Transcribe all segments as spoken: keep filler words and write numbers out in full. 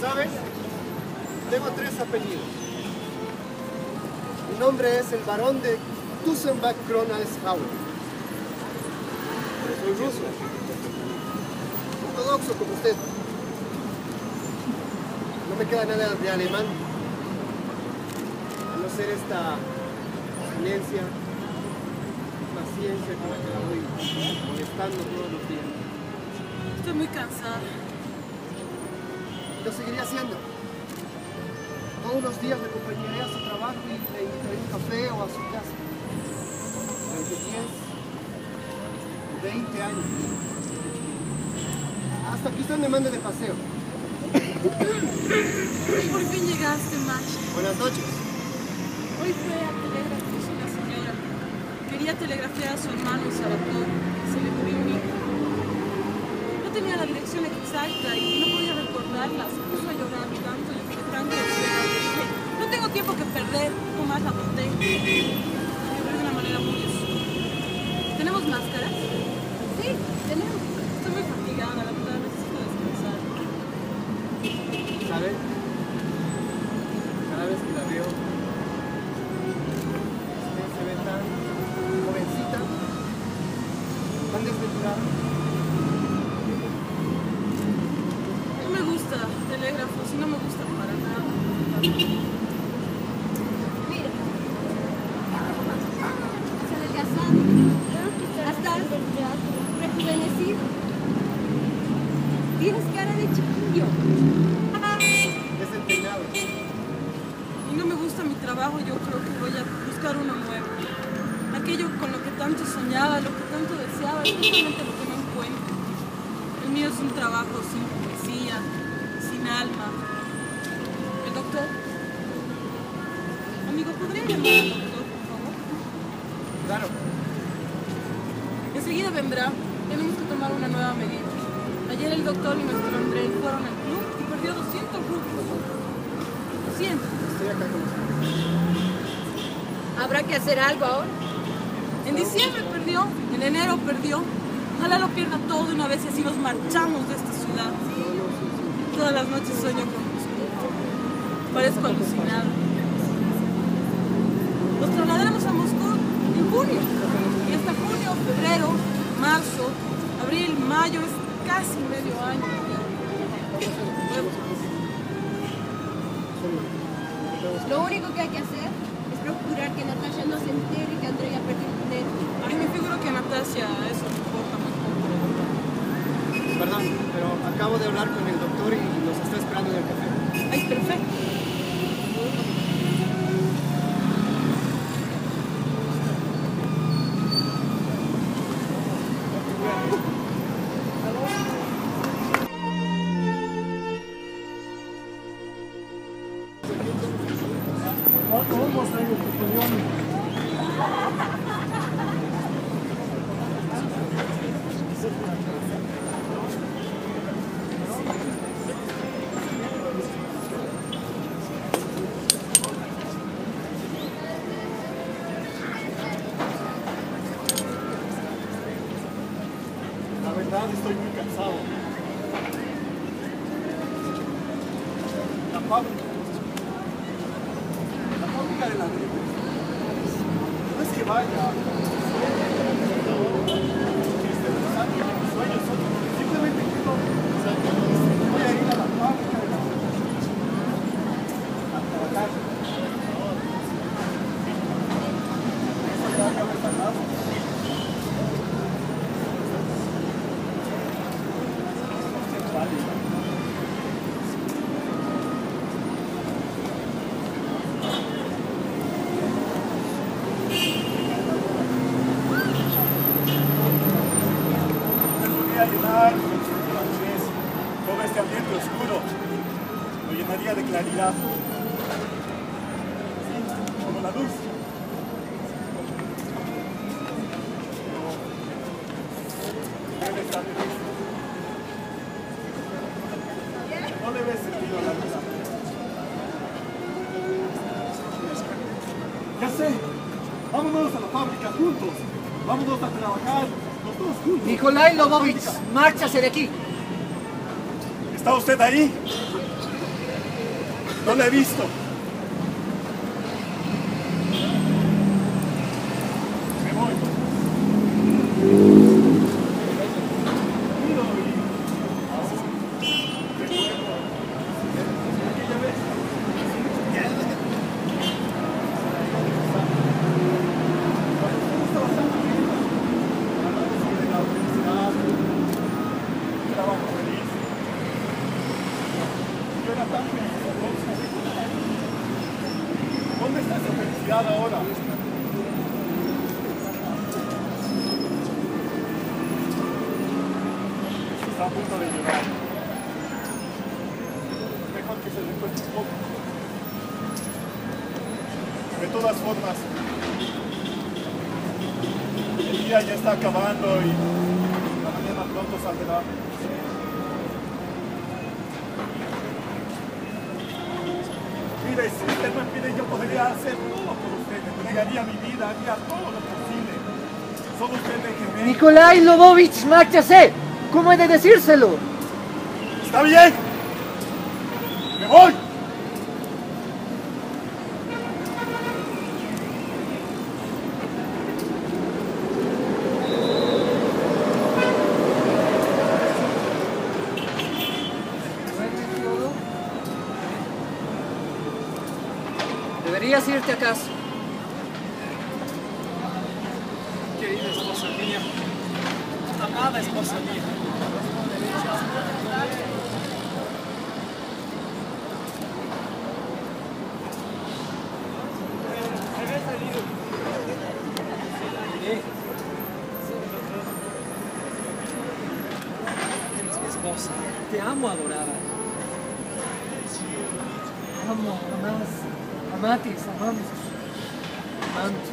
¿Sabes? Tengo tres apellidos. Mi nombre es el barón de Tussenbach-Kronhals-Hauer. Soy ruso. Ortodoxo como usted. No me queda nada de alemán. A no ser esta silencia, paciencia con la que la voy molestando todos los días. Estoy muy cansada. Lo seguiré haciendo. Todos los días le acompañaré a su trabajo y le invitaré un café o a su casa. Durante diez, veinte años. Hasta que usted me mande de paseo. Por fin llegaste, Max. Buenas noches. Hoy fue a telégrafo con una señora. Quería telegrafiar a su hermano Salvatore. Se le murió un hijo. No tenía la dirección exacta y no podía recordarla. Se puso a llorar tanto y fue tan grosera. Le dije, no tengo tiempo que perder. Tomás la boté. Lloré de una manera muy oscura. ¿Tenemos máscaras? Sí, tenemos. Estoy muy fatigada, la verdad. Necesito descansar. ¿Sabe? Cada vez que la veo, usted se ve tan jovencita, tan desventurada. No me gusta telégrafos y no me gusta para nada. Mira, se ha adelgazado, hasta rejuvenecido. Tienes cara de chiquillo. Es el peinado. Y no me gusta mi trabajo, yo creo que voy a buscar uno nuevo. Aquello con lo que tanto soñaba, lo que tanto deseaba, es justamente lo que no encuentro. El mío es un trabajo sin poesía, sin alma. ¿El doctor? Amigo, ¿podría llamar al doctor, por favor? Claro. Enseguida vendrá. Tenemos que tomar una nueva medida. Ayer el doctor y nuestro André fueron al club y perdió doscientos rublos. doscientos. Estoy acá con usted. Habrá que hacer algo ahora. En diciembre perdió, en enero perdió. Ojalá lo pierda todo de una vez y así nos marchamos de esta ciudad. Todas las noches sueño con Moscú. Parezco alucinada. Nos trasladaremos a Moscú en junio. Y hasta junio, febrero, marzo, abril, mayo, es casi medio año. Lo único que hay que hacer es procurar que Natasha no se entere que Andrea perdió el dinero. A mí me figuro que a Natasia eso le importa muy poco. Perdón, pero acabo de hablar con el doctor y nos está esperando en el café. Ay, perfecto. La verdad, estoy muy cansado. La fábrica. La fábrica de ladrillos. No es que vaya. Sueños, simplemente quiero. Voy a ir a la fábrica de ladrillos. A trabajar. Eso ya había tardado. Todo este ambiente oscuro lo llenaría de claridad, como la luz. Él está feliz. No le ves sentido a la vida. Ya sé, vámonos a la fábrica juntos, vámonos a trabajar los dos juntos. Nikolai Lobovich, márchase de aquí. ¿Está usted ahí? No la he visto. Me voy. ¿Dónde está esa felicidad ahora? Está a punto de llegar. Mejor que se recueste un poco. De todas formas, el día ya está acabando y la mañana pronto saldrá. Mire, si usted me pide, yo podría hacer todo por usted. Entregaría mi vida, haría todo lo posible. Solo usted déjeme. Nikolai Lvovich Márchese. ¿Cómo he de decírselo? ¡Está bien! ¡Me voy! Deberías irte a casa. Querida esposa mía, amada esposa mía. Iré. Eres mi esposa. Te amo, adorada. Amo, amás, amatis, amamos, amante.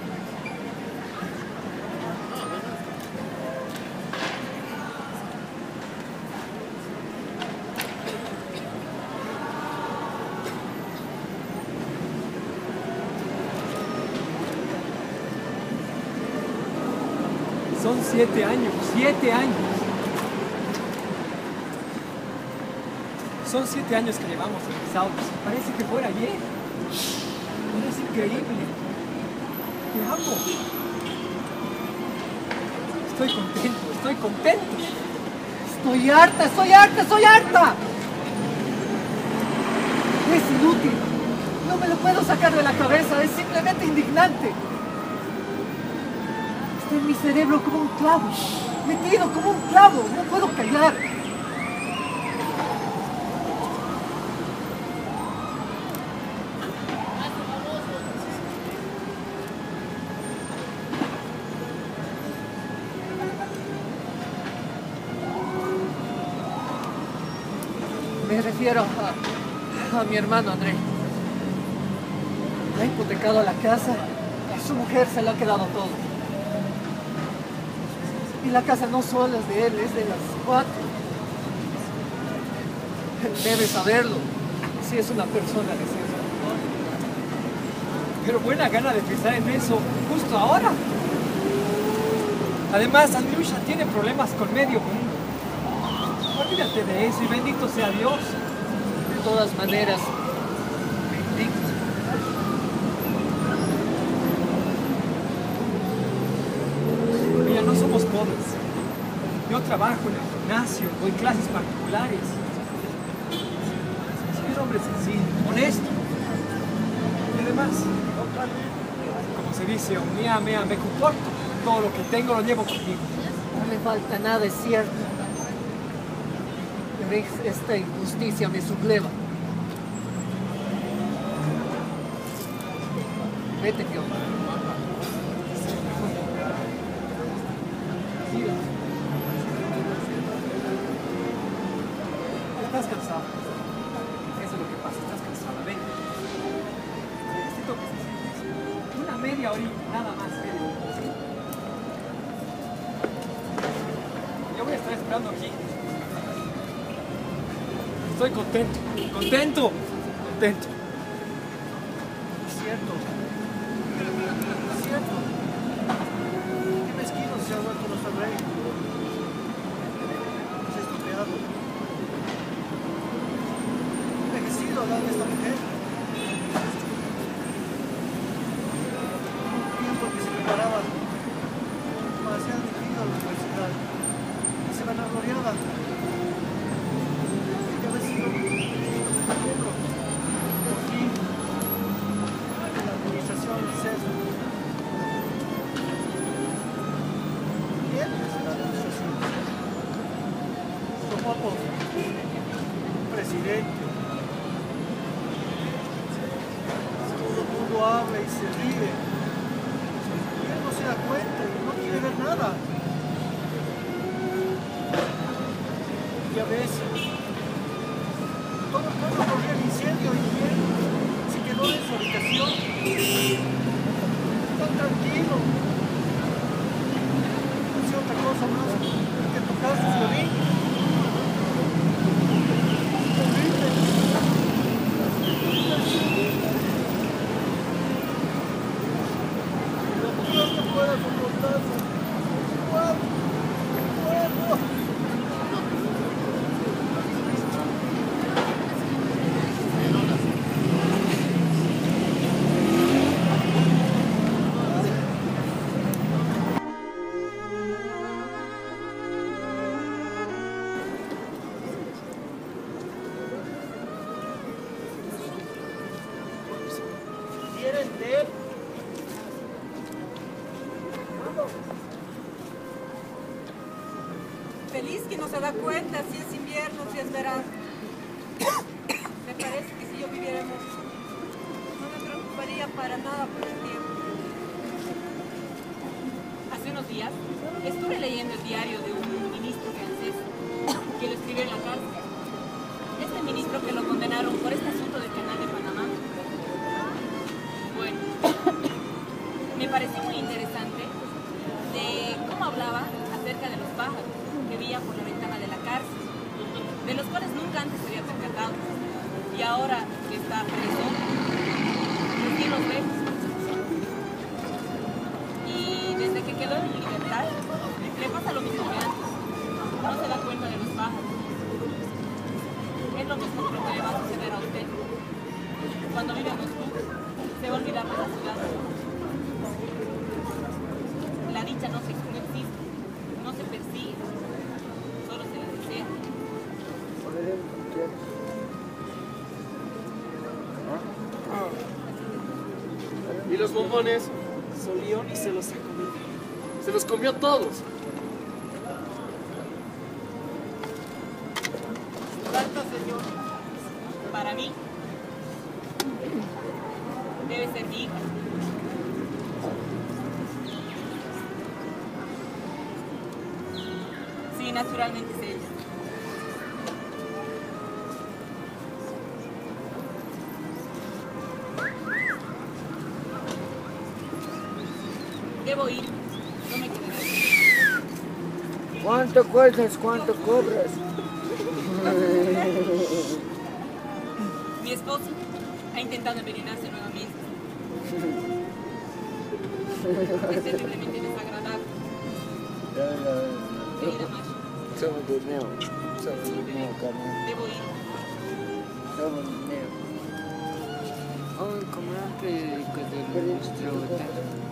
Son siete años, siete años. Son siete años que llevamos casados. Parece que fuera ayer. Es increíble. Te amo. Estoy contento, estoy contento. Estoy harta, estoy harta, estoy harta. Es inútil. No me lo puedo sacar de la cabeza, es simplemente indignante. Está en mi cerebro como un clavo, metido como un clavo, no puedo callar. Me refiero a, a mi hermano André. Ha hipotecado la casa y su mujer se lo ha quedado todo. Y la casa no solo es de él, es de las cuatro. Debe saberlo, si es una persona decente. Pero buena gana de pensar en eso justo ahora. Además, Andriusha tiene problemas con medio mundo. Olvídate de eso y bendito sea Dios. De todas maneras, bendito. Mira, no somos pobres. Yo trabajo en el gimnasio, doy clases particulares. Soy un hombre sencillo, honesto. Y además, como se dice, mía, mea, me comporto. Todo lo que tengo lo llevo conmigo. No le falta nada, es cierto. Pero esta injusticia me subleva. Vete, tío. Estás cansada. Eso es lo que pasa, estás cansada. Ven. Necesito que se sientes. Una media horita, nada más. Media horita, ¿sí? Yo voy a estar esperando aquí. Estoy contento, contento, contento. Es cierto. Es cierto. Qué mezquino se ha vuelto nuestro rey. Es estropeado. Envejecido al lado de esta mujer. habla y se ríe. Y él no se da cuenta y no quiere ver nada. Y a veces, todo el pueblo corría el incendio y él se quedó en su habitación. Tan tranquilo. No hacía otra cosa más que tocar su violín. Feliz que no se da cuenta si es invierno, si es verano. Me parece que si yo viviera en Moscú, no me preocuparía para nada por el tiempo. Hace unos días estuve leyendo el diario de un ministro francés que lo escribió en la cárcel. Este ministro que lo condenaron por este asunto del canal de Panamá. Bueno, me pareció muy interesante de cómo hablaba acerca de los pájaros que veía por la ventana de la cárcel, de los cuales nunca antes se había percatado. Y ahora que está preso, recién los ve. Y desde que quedó en libertad, le pasa lo mismo que antes. No se da cuenta de los pájaros. Es lo mismo que lo que le va a suceder a usted. Cuando vive en Moscú, se va a olvidar de la ciudad. La dicha no, se, no existe, no se persigue, solo se la desea. Y los bombones, Solión y se los ha comido. Se los comió todos. Falta, señor. Para mí, debe ser mi hija. Sí, naturalmente es ella. Debo ir, no me quedaré. ¿Cuánto cuestas? ¿Cuánto cobras? Mi esposo ha intentado envenenarse nuevamente. Es terriblemente desagradable. Querida Masha, Somos de neo. Somos de neo, carnal. debo ir. Somos de neo. Oh, comandante de nuestro hotel.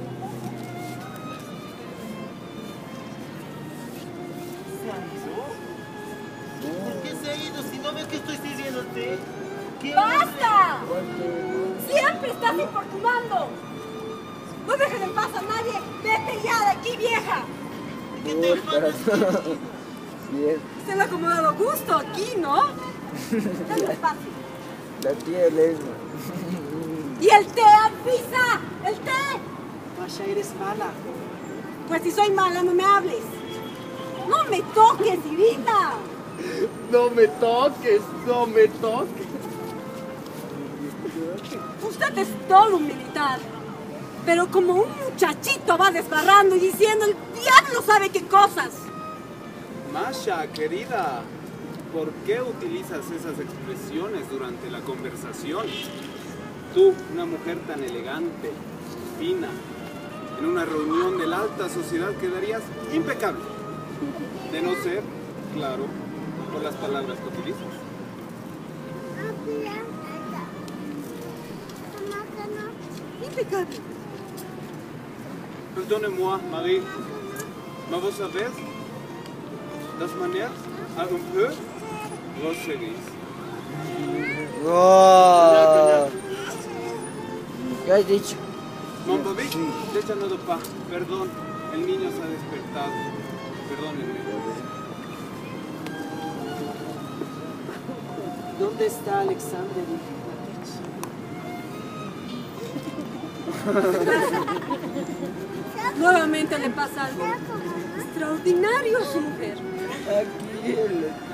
¿Por qué se ha ido si no ves que estoy sirviéndote? ¿Qué? ¡Basta! ¡Siempre estás importunando! ¡No dejes en paz a nadie! ¡Vete ya de aquí, vieja! ¿Qué te pasa? Sí, es Se le ha acomodado gusto aquí, ¿no? Dame espacio. la tía Lesma. ¡Y el té, Anfisa! ¡El té! Masha, eres mala. Pues si soy mala, no me hables. ¡No me toques, Irina! No me toques, no me toques. Usted es todo un militar. Pero como un muchachito va desbarrando y diciendo el diablo sabe qué cosas. Masha, querida, ¿por qué utilizas esas expresiones durante la conversación? Tú, una mujer tan elegante, fina, en una reunión de la alta sociedad quedarías impecable. De no ser, claro, por las palabras que utilizas. Impecable. Pardonnez-moi, Marie, mais vous savez, las manières un peu groseries. ¡Wow! ¿Qué has dicho? Mon baby, déjà no pas, perdón, el niño se ha despertado, perdónenme. ¿Dónde está Alexander Ivanovich? Nuevamente le pasa algo extraordinario a su mujer. Aquí en la